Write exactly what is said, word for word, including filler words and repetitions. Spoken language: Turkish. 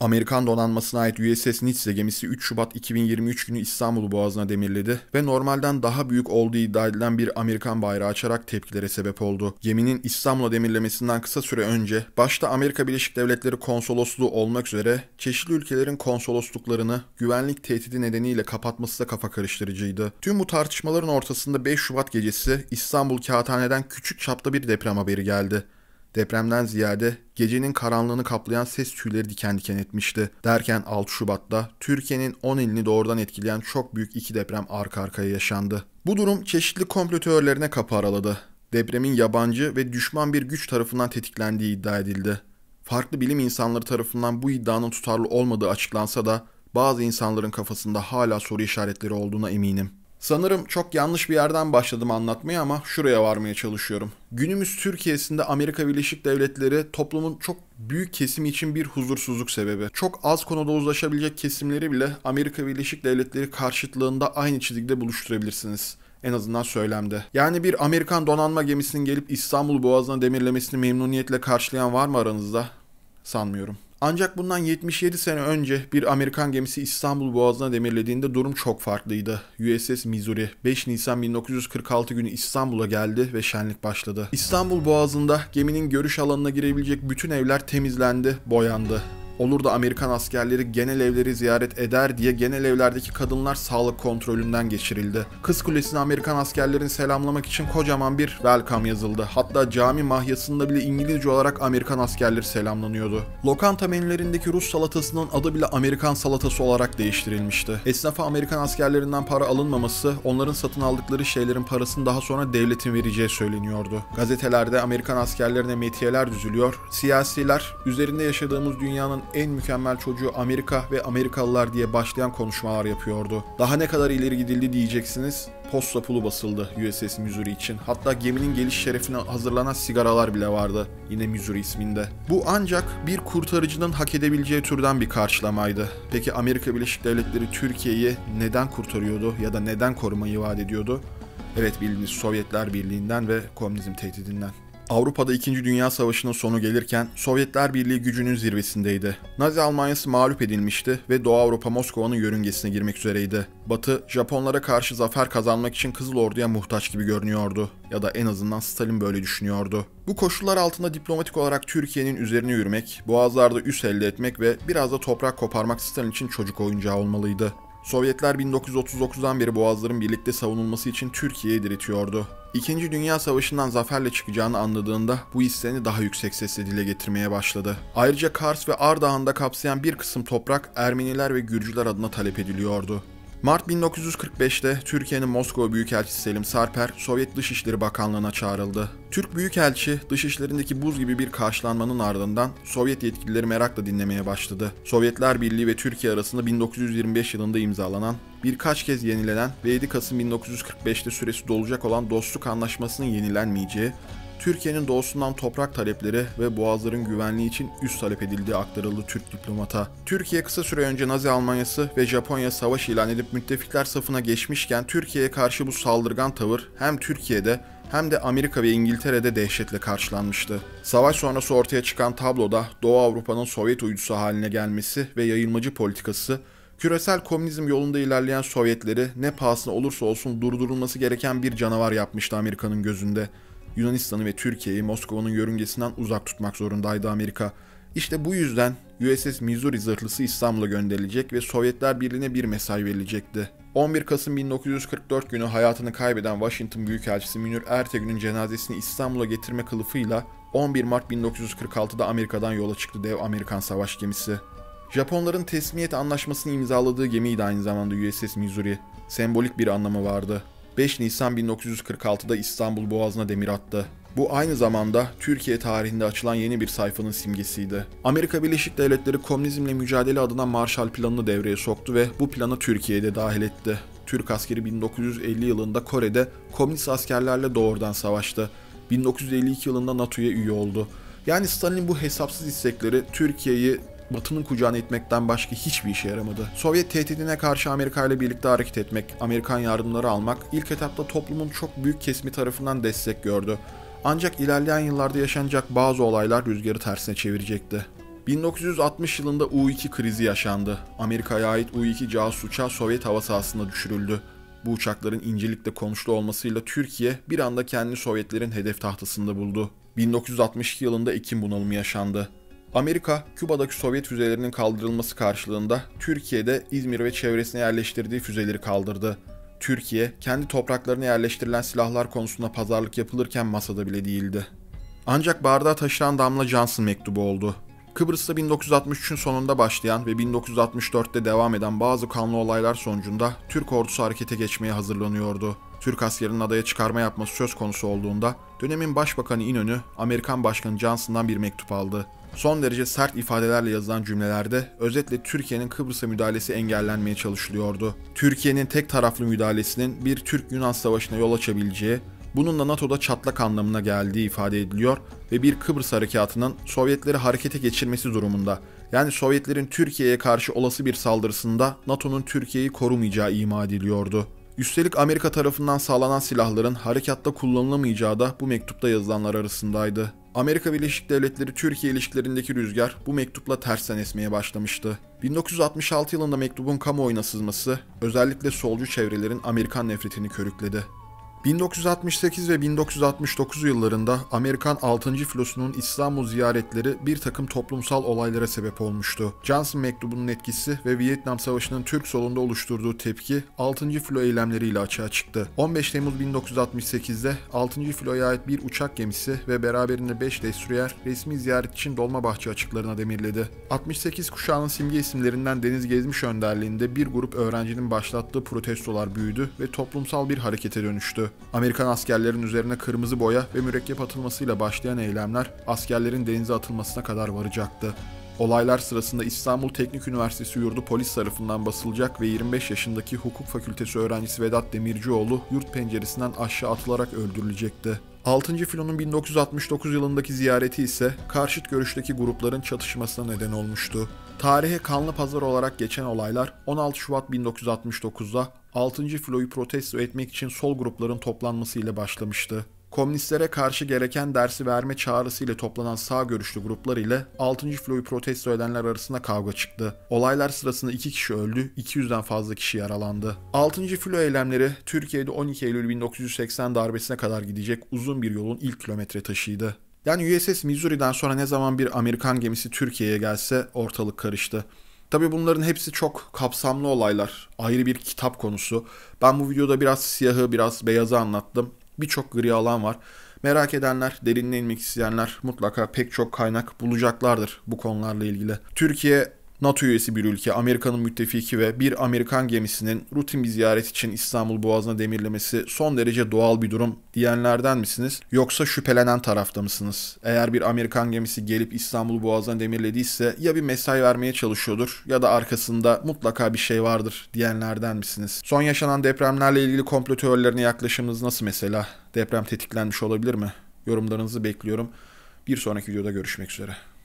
Amerikan donanmasına ait U S S Nitze gemisi üç Şubat iki bin yirmi üç günü İstanbul Boğazı'na demirledi ve normalden daha büyük olduğu iddia edilen bir Amerikan bayrağı açarak tepkilere sebep oldu. Geminin İstanbul'a demirlemesinden kısa süre önce başta Amerika Birleşik Devletleri konsolosluğu olmak üzere çeşitli ülkelerin konsolosluklarını güvenlik tehdidi nedeniyle kapatması da kafa karıştırıcıydı. Tüm bu tartışmaların ortasında beş Şubat gecesi İstanbul Kağıthane'den küçük çapta bir deprem haberi geldi. Depremden ziyade gecenin karanlığını kaplayan ses tüyleri diken diken etmişti. Derken altı Şubat'ta Türkiye'nin on ilini doğrudan etkileyen çok büyük iki deprem arka arkaya yaşandı. Bu durum çeşitli komplo teorilerine kapı araladı. Depremin yabancı ve düşman bir güç tarafından tetiklendiği iddia edildi. Farklı bilim insanları tarafından bu iddianın tutarlı olmadığı açıklansa da bazı insanların kafasında hala soru işaretleri olduğuna eminim. Sanırım çok yanlış bir yerden başladım anlatmaya ama şuraya varmaya çalışıyorum. Günümüz Türkiye'sinde Amerika Birleşik Devletleri toplumun çok büyük kesimi için bir huzursuzluk sebebi. Çok az konuda uzlaşabilecek kesimleri bile Amerika Birleşik Devletleri karşıtlığında aynı çizgide buluşturabilirsiniz. En azından söylemde. Yani bir Amerikan donanma gemisinin gelip İstanbul Boğazı'na demirlemesini memnuniyetle karşılayan var mı aranızda? Sanmıyorum. Ancak bundan yetmiş yedi sene önce bir Amerikan gemisi İstanbul Boğazı'na demirlediğinde durum çok farklıydı. U S S Missouri beş Nisan bin dokuz yüz kırk altı günü İstanbul'a geldi ve şenlik başladı. İstanbul Boğazı'nda geminin görüş alanına girebilecek bütün evler temizlendi, boyandı. Olur da Amerikan askerleri genel evleri ziyaret eder diye genel evlerdeki kadınlar sağlık kontrolünden geçirildi. Kız Kulesi'ne Amerikan askerlerini selamlamak için kocaman bir welcome yazıldı. Hatta cami mahyasında bile İngilizce olarak Amerikan askerleri selamlanıyordu. Lokanta menülerindeki Rus salatasının adı bile Amerikan salatası olarak değiştirilmişti. Esnafa Amerikan askerlerinden para alınmaması, onların satın aldıkları şeylerin parasını daha sonra devletin vereceği söyleniyordu. Gazetelerde Amerikan askerlerine metiyeler düzülüyor, siyasiler üzerinde yaşadığımız dünyanın en mükemmel çocuğu Amerika ve Amerikalılar diye başlayan konuşmalar yapıyordu. Daha ne kadar ileri gidildi diyeceksiniz. Posta pulu basıldı U S S Missouri için. Hatta geminin geliş şerefine hazırlanan sigaralar bile vardı. Yine Missouri isminde. Bu ancak bir kurtarıcının hak edebileceği türden bir karşılamaydı. Peki Amerika Birleşik Devletleri Türkiye'yi neden kurtarıyordu ya da neden korumayı vaat ediyordu? Evet, bildiğiniz Sovyetler Birliği'nden ve komünizm tehdidinden. Avrupa'da İkinci Dünya Savaşı'nın sonu gelirken Sovyetler Birliği gücünün zirvesindeydi. Nazi Almanyası mağlup edilmişti ve Doğu Avrupa Moskova'nın yörüngesine girmek üzereydi. Batı, Japonlara karşı zafer kazanmak için Kızıl Ordu'ya muhtaç gibi görünüyordu. Ya da en azından Stalin böyle düşünüyordu. Bu koşullar altında diplomatik olarak Türkiye'nin üzerine yürümek, boğazlarda üs elde etmek ve biraz da toprak koparmak Stalin için çocuk oyuncağı olmalıydı. Sovyetler bin dokuz yüz otuz dokuzdan beri boğazların birlikte savunulması için Türkiye'ye diretiyordu. İkinci Dünya Savaşı'ndan zaferle çıkacağını anladığında bu isteğini daha yüksek sesle dile getirmeye başladı. Ayrıca Kars ve Ardahan'da kapsayan bir kısım toprak Ermeniler ve Gürcüler adına talep ediliyordu. Mart bin dokuz yüz kırk beşte Türkiye'nin Moskova Büyükelçisi Selim Sarper, Sovyet Dışişleri Bakanlığı'na çağrıldı. Türk Büyükelçi, dışişlerindeki buz gibi bir karşılanmanın ardından Sovyet yetkilileri merakla dinlemeye başladı. Sovyetler Birliği ve Türkiye arasında bin dokuz yüz yirmi beş yılında imzalanan, birkaç kez yenilenen ve yedi Kasım bin dokuz yüz kırk beşte süresi dolacak olan Dostluk Anlaşması'nın yenilenmeyeceği, Türkiye'nin doğusundan toprak talepleri ve boğazların güvenliği için üst talep edildiği aktarıldı Türk diplomata. Türkiye kısa süre önce Nazi Almanyası ve Japonya savaş ilan edip müttefikler safına geçmişken Türkiye'ye karşı bu saldırgan tavır hem Türkiye'de hem de Amerika ve İngiltere'de dehşetle karşılanmıştı. Savaş sonrası ortaya çıkan tabloda Doğu Avrupa'nın Sovyet uydusu haline gelmesi ve yayılmacı politikası, küresel komünizm yolunda ilerleyen Sovyetleri ne pahasına olursa olsun durdurulması gereken bir canavar yapmıştı Amerika'nın gözünde. Yunanistan'ı ve Türkiye'yi Moskova'nın yörüngesinden uzak tutmak zorundaydı Amerika. İşte bu yüzden U S S Missouri zırhlısı İstanbul'a gönderilecek ve Sovyetler Birliği'ne bir mesaj verilecekti. on bir Kasım bin dokuz yüz kırk dört günü hayatını kaybeden Washington Büyükelçisi Münir Ertegün'ün cenazesini İstanbul'a getirme kılıfıyla on bir Mart bin dokuz yüz kırk altıda Amerika'dan yola çıktı dev Amerikan savaş gemisi. Japonların teslimiyet anlaşmasını imzaladığı gemiydi aynı zamanda U S S Missouri. Sembolik bir anlamı vardı. beş Nisan bin dokuz yüz kırk altıda İstanbul Boğazı'na demir attı. Bu aynı zamanda Türkiye tarihinde açılan yeni bir sayfanın simgesiydi. Amerika Birleşik Devletleri komünizmle mücadele adına Marshall Planı'nı devreye soktu ve bu planı Türkiye'ye de dahil etti. Türk askeri bin dokuz yüz elli yılında Kore'de komünist askerlerle doğrudan savaştı. bin dokuz yüz elli iki yılında NATO'ya üye oldu. Yani Stalin'in bu hesapsız istekleri Türkiye'yi Batı'nın kucağına itmekten başka hiçbir işe yaramadı. Sovyet tehdidine karşı Amerika ile birlikte hareket etmek, Amerikan yardımları almak ilk etapta toplumun çok büyük kesimi tarafından destek gördü. Ancak ilerleyen yıllarda yaşanacak bazı olaylar rüzgarı tersine çevirecekti. bin dokuz yüz altmış yılında U iki krizi yaşandı. Amerika'ya ait U iki casus uçağı Sovyet hava sahasına düşürüldü. Bu uçakların incelikle konuşlu olmasıyla Türkiye bir anda kendini Sovyetlerin hedef tahtasında buldu. bin dokuz yüz altmış iki yılında Ekim bunalımı yaşandı. Amerika, Küba'daki Sovyet füzelerinin kaldırılması karşılığında Türkiye'de İzmir ve çevresine yerleştirdiği füzeleri kaldırdı. Türkiye, kendi topraklarına yerleştirilen silahlar konusunda pazarlık yapılırken masada bile değildi. Ancak bardağı taşıran damla Johnson mektubu oldu. Kıbrıs'ta bin dokuz yüz altmış üçün sonunda başlayan ve bin dokuz yüz altmış dörtte devam eden bazı kanlı olaylar sonucunda Türk ordusu harekete geçmeye hazırlanıyordu. Türk askerinin adaya çıkarma yapması söz konusu olduğunda dönemin Başbakanı İnönü, Amerikan Başkanı Johnson'dan bir mektup aldı. Son derece sert ifadelerle yazılan cümlelerde özetle Türkiye'nin Kıbrıs'a müdahalesi engellenmeye çalışılıyordu. Türkiye'nin tek taraflı müdahalesinin bir Türk-Yunan savaşına yol açabileceği, bunun da NATO'da çatlak anlamına geldiği ifade ediliyor ve bir Kıbrıs harekatının Sovyetleri harekete geçirmesi durumunda, yani Sovyetlerin Türkiye'ye karşı olası bir saldırısında NATO'nun Türkiye'yi korumayacağı ima ediliyordu. Üstelik Amerika tarafından sağlanan silahların harekatta kullanılamayacağı da bu mektupta yazılanlar arasındaydı. Amerika Birleşik Devletleri Türkiye ilişkilerindeki rüzgar bu mektupla tersten esmeye başlamıştı. bin dokuz yüz altmış altı yılında mektubun kamuoyuna sızması özellikle solcu çevrelerin Amerikan nefretini körükledi. bin dokuz yüz altmış sekiz ve bin dokuz yüz altmış dokuz yıllarında Amerikan altıncı filosunun İstanbul ziyaretleri bir takım toplumsal olaylara sebep olmuştu. Johnson mektubunun etkisi ve Vietnam Savaşı'nın Türk solunda oluşturduğu tepki altıncı filo eylemleriyle açığa çıktı. on beş Temmuz bin dokuz yüz altmış sekizde altıncı filoya ait bir uçak gemisi ve beraberinde beş destroyer resmi ziyaret için Dolmabahçe açıklarına demirledi. altmış sekiz kuşağının simge isimlerinden Deniz Gezmiş önderliğinde bir grup öğrencinin başlattığı protestolar büyüdü ve toplumsal bir harekete dönüştü. Amerikan askerlerin üzerine kırmızı boya ve mürekkep atılmasıyla başlayan eylemler askerlerin denize atılmasına kadar varacaktı. Olaylar sırasında İstanbul Teknik Üniversitesi yurdu polis tarafından basılacak ve yirmi beş yaşındaki hukuk fakültesi öğrencisi Vedat Demircioğlu yurt penceresinden aşağı atılarak öldürülecekti. altıncı filonun bin dokuz yüz altmış dokuz yılındaki ziyareti ise karşıt görüşteki grupların çatışmasına neden olmuştu. Tarihe kanlı pazar olarak geçen olaylar on altı Şubat bin dokuz yüz altmış dokuzda altıncı filoyu protesto etmek için sol grupların toplanmasıyla başlamıştı. Komünistlere karşı gereken dersi verme çağrısıyla toplanan sağ görüşlü gruplar ile altıncı filoyu protesto edenler arasında kavga çıktı. Olaylar sırasında iki kişi öldü, iki yüzden fazla kişi yaralandı. altıncı filo eylemleri Türkiye'de on iki Eylül bin dokuz yüz seksen darbesine kadar gidecek uzun bir yolun ilk kilometre taşıydı. Yani U S S Missouri'den sonra ne zaman bir Amerikan gemisi Türkiye'ye gelse ortalık karıştı. Tabii bunların hepsi çok kapsamlı olaylar, ayrı bir kitap konusu. Ben bu videoda biraz siyahı, biraz beyazı anlattım. Birçok gri alan var. Merak edenler, derinine inmek isteyenler mutlaka pek çok kaynak bulacaklardır bu konularla ilgili. Türkiye, NATO üyesi bir ülke, Amerika'nın müttefiki ve bir Amerikan gemisinin rutin bir ziyaret için İstanbul Boğazı'na demirlemesi son derece doğal bir durum diyenlerden misiniz? Yoksa şüphelenen tarafta mısınız? Eğer bir Amerikan gemisi gelip İstanbul Boğazı'na demirlediyse ya bir mesai vermeye çalışıyordur ya da arkasında mutlaka bir şey vardır diyenlerden misiniz? Son yaşanan depremlerle ilgili komplo teorilerine yaklaşımınız nasıl mesela? Deprem tetiklenmiş olabilir mi? Yorumlarınızı bekliyorum. Bir sonraki videoda görüşmek üzere.